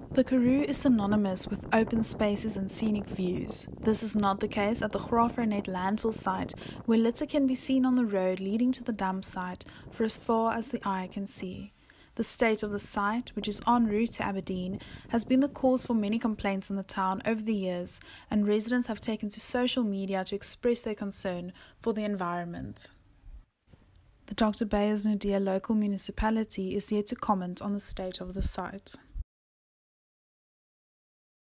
The Karoo is synonymous with open spaces and scenic views. This is not the case at the Graaff-Reinet landfill site, where litter can be seen on the road leading to the dump site for as far as the eye can see. The state of the site, which is en route to Aberdeen, has been the cause for many complaints in the town over the years, and residents have taken to social media to express their concern for the environment. The Dr. Beyers Naudé local municipality is yet to comment on the state of the site.